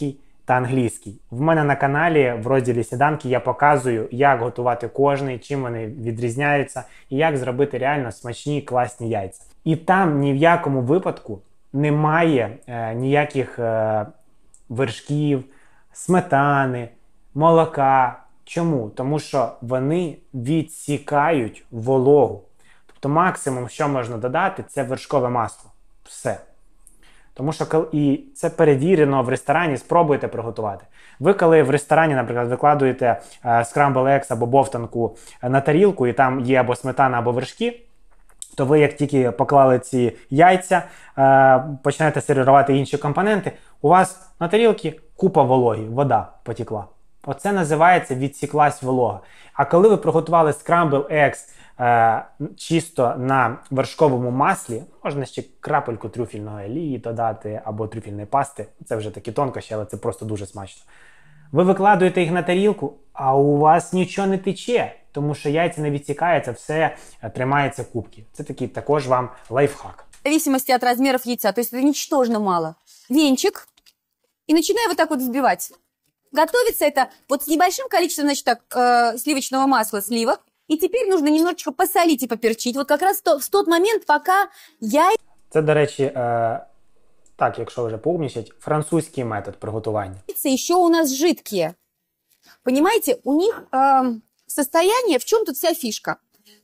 та англійський. В мене на каналі в розділі сніданки я показую, як готувати кожний, чим вони відрізняються і як зробити реально смачні, класні яйця. І там ні в якому випадку немає е, ніяких е, вершків, сметани, молока. Чому? Тому що вони відсікають вологу. Тобто максимум, що можна додати, це вершкове масло. Все. Тому що і це перевірено в ресторані, спробуйте приготувати. Ви коли в ресторані, наприклад, викладуєте скрамбл еггс або бовтанку на тарілку, і там є або сметана, або вершки, то ви, як тільки поклали ці яйця, починаєте сервірувати інші компоненти, у вас на тарілці купа вологі, вода потекла. Оце називається відсіклась волога. А коли ви приготували скрамбл еггс е, чисто на вершковому маслі, можна ще крапельку трюфельної олії додати або трюфельної пасти, це вже такі тонкощі, але це просто дуже смачно. Ви викладуєте їх на тарілку, а у вас нічого не тече, тому що яйця не відсікаються, все тримається кубки. Це такий також вам лайфхак. В зависимости от размеров яйца, то есть это ничтожно мало. Венчик. И начинаю вот так вот взбивать. Готовится это вот с небольшим количеством, значит, так, э, сливочного масла, сливок. И теперь нужно немножечко посолить и поперчить. Вот как раз то, в тот момент, пока яйца... Це, до речі, е, так, якщо вже поумнічать, французький метод приготування. еще у нас жидкие. Понимаете, у них э, состояние, в чем тут вся фишка?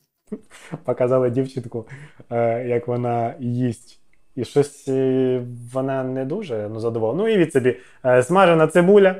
Показали дівчинку, е, як вона їсть. І щось е, вона не дуже ну, задоволена. Ну, уявіть собі, е, смажена цибуля,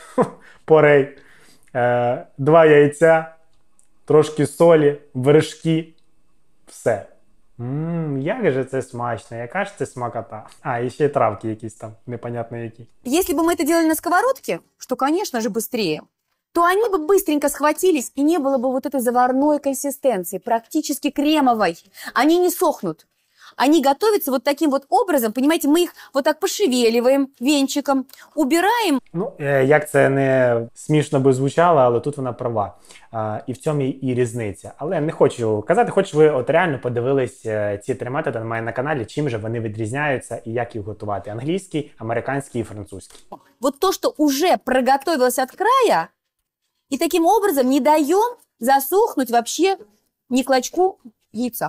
порей, е, два яйця, трошки солі, вершки, все. Ммм, як же це смачно, яка ж це смакота. А, і ще й травки якісь там, непонятно які. Если бы мы это делали на сковородке, что, конечно же, быстрее, то они бы быстренько схватились, и не было бы вот этой заварной консистенции, практически кремовой. Они не сохнут. Они готовятся вот таким вот образом, понимаете, мы их вот так пошевеливаем венчиком, убираем. Ну, як це не смішно би звучало, але тут вона права. А, і в цьому і різниця. Але не хочу казати, хоч ви от реально подивились ці три методи на мене на каналі, чим же вони відрізняються і як їх готувати. Англійський, американський і французький. Вот то, что уже проготовилось от края, и таким образом не даем засохнуть вообще ни клочку яйца.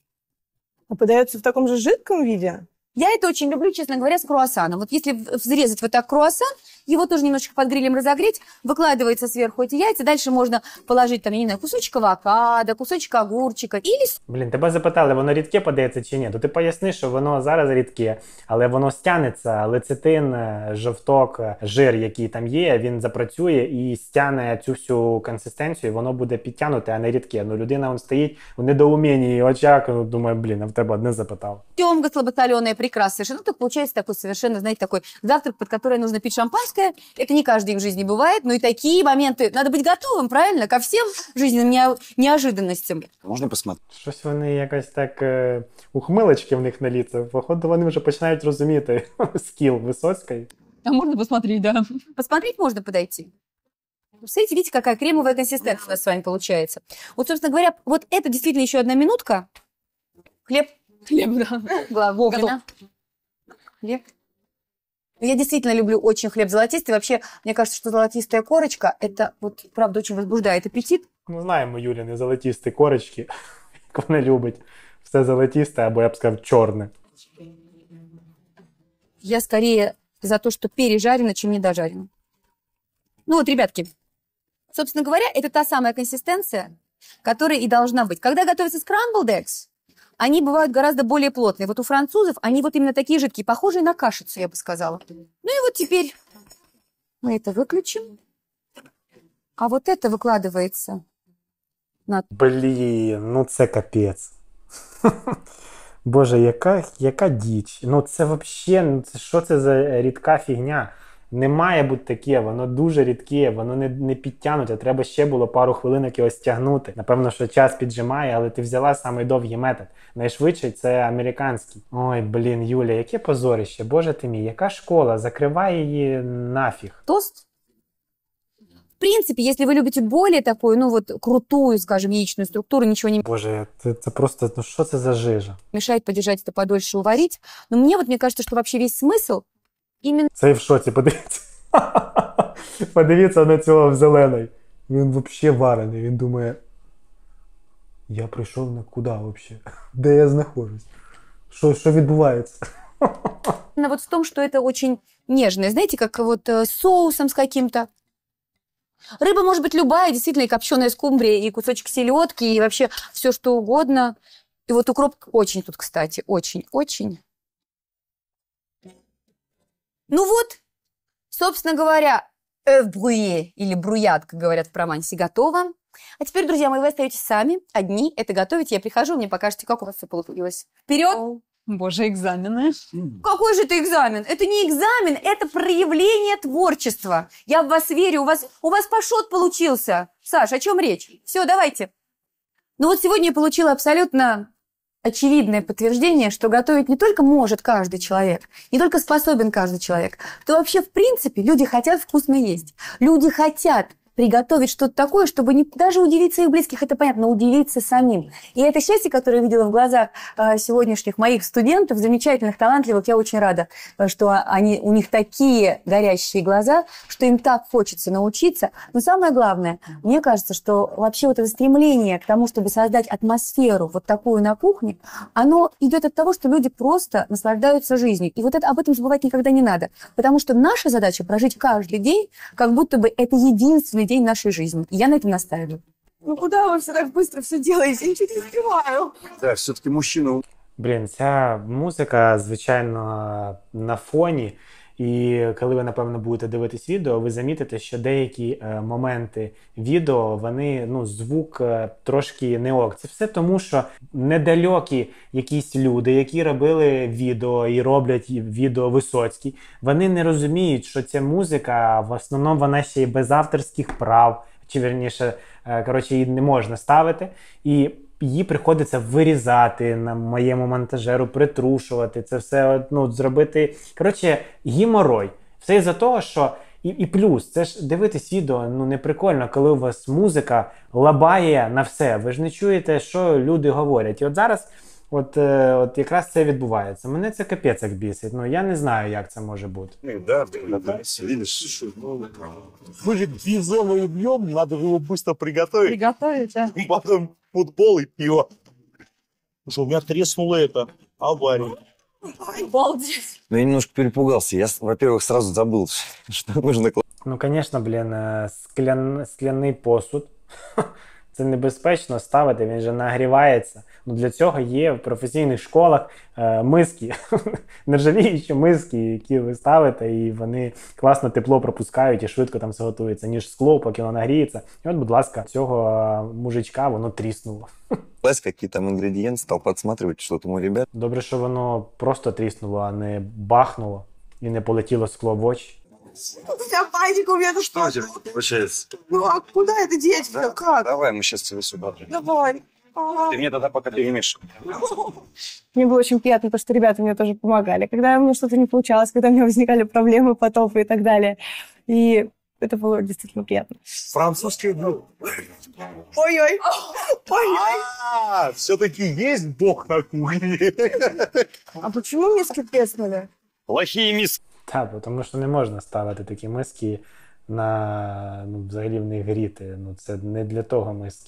А подается в таком же жидком виде? Я это очень люблю, честно говоря, с круассаном. Вот если взрезать вот так круассан, его тоже немножечко под грилем разогреть, выкладывается сверху эти яйца, дальше можно положить там, я не знаю, кусочек авокадо, кусочек огурчика или... Блін, тебе запитали, воно рідке подається чи ні? То ти поясни, що воно зараз рідке, але воно стягнеться, лецитин, жовток, жир, який там є, він запрацює і стягне цю всю консистенцію, і воно буде підтягнуте, а не рідке. Ну, людина вон стоїть в недоумінні очах, думає, блін, а в тебе одне запитав. Тёмга слаботоленая, прекрасно совершенно. Ну, так получается такой совершенно, знаете, такой завтрак, под который нужно пить шампанское. Это не каждый день в жизни бывает, но и такие моменты. Надо быть готовым, правильно, ко всем жизненным нео- неожиданностям. Можно посмотреть? Щось вони якось так е, ухмилочки в них на ліце. Походу вони вже починають розуміти скіл Висоцької. А можно посмотреть, да. Посмотреть можно подойти. Смотрите, видите, какая кремовая консистенция у нас с вами получается. Вот, собственно говоря, вот это действительно еще одна минутка. Хлеб. Хлеб, да. Гла- Вовремя. Хлеб. Я действительно люблю очень хлеб золотистый. Вообще, мне кажется, что золотистая корочка, это вот, правда, очень возбуждает аппетит. Ну, знаємо Юліни золотісті корочки, як вона любить. Все золотісте, або я б сказав, чорне. Я скорее за то, что пережарено, чем недожарено. Ну вот, ребятки, собственно говоря, это та самая консистенция, которая и должна быть. Когда готовится scrambled eggs, они бывают гораздо более плотные. Вот у французов они вот именно такие жидкие, похожие на кашицу, я бы сказала. Ну и вот теперь мы это выключим. А вот это выкладывается на... Блін, ну це капець. Боже, яка, яка діч. Ну це взагалі, ну, це, що це за рідка фігня? Не має бути таке, воно дуже рідке, воно не, не підтягнуте. Треба ще було пару хвилинок його стягнути. Напевно, що час піджимає, але ти взяла самий довгий метод. Найшвидший – це американський. Ой, блін, Юля, яке позорище, боже ти мій, яка школа, закривай її нафіг. Тост. В принципе, если вы любите более такую, ну вот, крутую, скажем, яичную структуру, ничего не Боже, це, це просто, ну що це за жижа? мешает подержать это подольше, уварить. Но мне вот, мне кажется, что вообще весь смысл именно Це і в шоці, подивіться. Подивіться на цього в зелений. Він взагалі варений. Він думає, я прийшов на куди взагалі? Де я знаходжусь? Що, що відбувається? Вот в том, что это очень нежное, знаете, как вот э, с соусом с каким-то. Рыба может быть любая, действительно, и копченая скумбрия, и кусочек селедки, и вообще все что угодно. И вот укроп очень тут, кстати, очень-очень. Ну вот, собственно говоря, эв бруе или бруят, как говорят в Провансе, готово. А теперь, друзья мои, вы остаетесь сами, одни, это готовить. Я прихожу, мне покажете, как у вас все получилось. Вперед! Боже, экзамены. Какой же это экзамен? Это не экзамен, это проявление творчества. Я в вас верю, у вас, у вас пашот получился. Саш, о чем речь? Все, давайте. Ну вот сегодня я получила абсолютно очевидное подтверждение, что готовить не только может каждый человек, не только способен каждый человек, то вообще, в принципе, люди хотят вкусно есть. Люди хотят приготовить что-то такое, чтобы не, даже удивить своих близких, это понятно, но удивиться самим. И это счастье, которое я видела в глазах э, сегодняшних моих студентов, замечательных, талантливых, я очень рада, э, что они, у них такие горящие глаза, что им так хочется научиться. Но самое главное, мне кажется, что вообще вот это стремление к тому, чтобы создать атмосферу вот такую на кухне, оно идет от того, что люди просто наслаждаются жизнью. И вот это, об этом забывать никогда не надо. Потому что наша задача прожить каждый день, как будто бы это единственный день нашей жизни. И я на этом настаиваю. Ну куда вы все так быстро все делаете? Я ничего не успеваю. Да, все-таки мужчина. Блін, ця музика, звичайно, на фоні. І коли ви, напевно, будете дивитись відео, ви замітите, що деякі е, моменти відео, вони, ну, звук е, трошки не ок. Це все тому, що недалекі якісь люди, які робили відео і роблять відео Висоцький, вони не розуміють, що ця музика, в основному, вона ще й без авторських прав, чи, вірніше, е, коротше, її не можна ставити. І її приходиться вирізати на моєму монтажеру, притрушувати, це все, ну, зробити, коротше, геморой. Все із-за того, що, і, і плюс, це ж дивитись відео, ну, не прикольно, коли у вас музика лабає на все, ви ж не чуєте, що люди говорять. І от зараз, от, е, от якраз це відбувається. Мене це капець як бісить, ну, я не знаю, як це може бути. Да, видишь, мы же бизона убьем, надо его быстро приготовить. Приготовить, да. Потом футбол и пиво. Потому что у меня треснуло это авария. Обалдеть. Ну, я немножко перепугался. Я, во-первых, сразу забыл, что нужно... Ну, звісно, блін, е, склян... скляний посуд. Це небезпечно ставити, він же нагрівається. Ну, для цього є в професійних школах е, миски, нержавіючі миски, які ви ставите, і вони класно тепло пропускають і швидко там все готується, ніж скло, поки воно нагріється. І от, будь ласка, цього е, мужичка воно тріснуло. Какие там ингредиенты, стал подсматривать что-то у ребят. Добре, що воно просто тріснуло, а не бахнуло і не полетіло скло в очі. Вся паника у меня тут. Что у тебя получается? Ну а куда это деть? Да, Как? Давай, мы сейчас тебя сюда. Давай. А. Ты мне тогда пока перемешивай. Мне было очень приятно, потому что ребята мне тоже помогали. Когда у меня что-то не получалось, когда у меня возникали проблемы, потопы и так далее. И это было действительно приятно. Французский блюдо. Ой-ой. Ой-ой. А, все-таки есть бог на кухне. А почему миски треснули? Плохие мисс. Так, бо тому що не можна ставити такі миски на, ну, взагалі в них гріти. Ну, це не для того миски.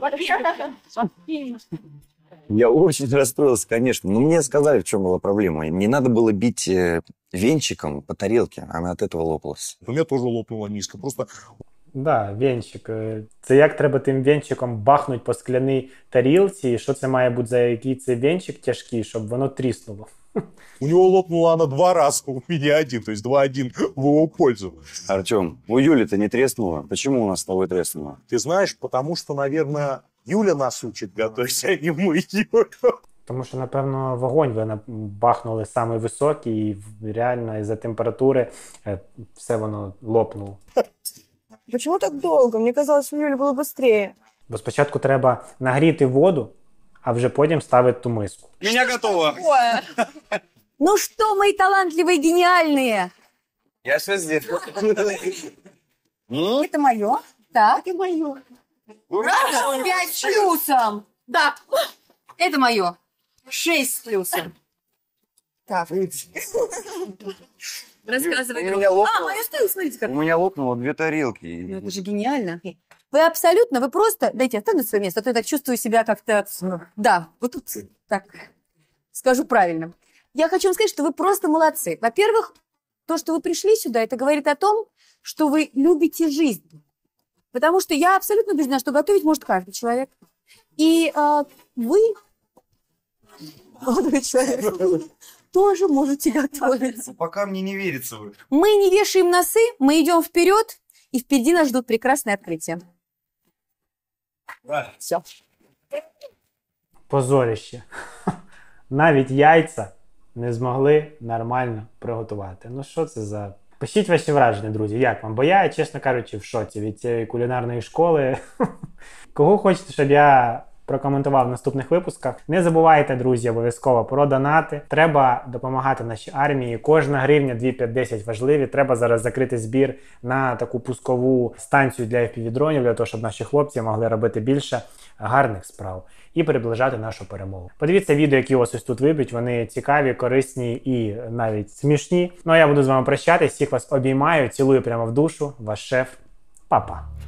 Я очень расстроился, конечно. Но мне сказали, в чем была проблема. Не надо было бить э, венчиком по тарелке, она от этого лопалась. У меня тоже лопнула миска. Просто Да, венчик. Це як треба тим венчиком бахнуть по скляній тарілці, і що це має бути за який це венчик тяжкий, щоб воно тріснуло. у него лопнула она два раза, у меня один. То есть два-один в его пользу. Артем, у Юли-то не треснуло. Почему у нас с тобой треснуло? Ты знаешь, потому что, наверное, Юля нас учит готовить, а не мы ее. Тому що, напевно, вогонь ви бахнули самий високий, і реально із-за температури е, все воно лопнуло. Почему так долго? Мне казалось, у Юли было быстрее. Бо спочатку треба нагріти воду, а вже потім ставити ту миску. Меня готово. Ну что, мои талантливые, гениальные? Я все сделал. Это мое. Так. Это мое. Раз, пять с плюсом. Да. Это мое. Шесть с плюсом. Так. Рассказывай. У меня лопнуло. А, мою стою, смотрите как. У меня лопнуло две тарелки. Ну, это же гениально. Вы абсолютно, вы просто... Дайте, оставь на свое место, а то я так чувствую себя как-то... Да, вот тут так скажу правильно. Я хочу вам сказать, что вы просто молодцы. Во-первых, то, что вы пришли сюда, это говорит о том, что вы любите жизнь. Потому что я абсолютно убеждена, что готовить может каждый человек. И э, вы, молодой человек, тоже можете готовить. Пока мне не верится вы. Мы не вешаем носы, мы идем вперед, и впереди нас ждут прекрасные открытия. Да. Все. Позорище. Навіть яйця не змогли нормально приготувати. Ну що це за... Пишіть ваші враження, друзі, як вам? Бо я, чесно кажучи, в шоці від цієї кулінарної школи. Кого хочете, щоб я прокоментував в наступних випусках? Не забувайте, друзі, обов'язково про донати. Треба допомагати нашій армії. Кожна гривня дві, п'ять, десять важливі. Треба зараз закрити збір на таку пускову станцію для еф пі ві-дронів, для того, щоб наші хлопці могли робити більше гарних справ і приближати нашу перемогу. Подивіться відео, які у вас ось тут виб'ють. Вони цікаві, корисні і навіть смішні. Ну а я буду з вами прощатись. Всіх вас обіймаю, цілую прямо в душу. Ваш шеф. Па-па.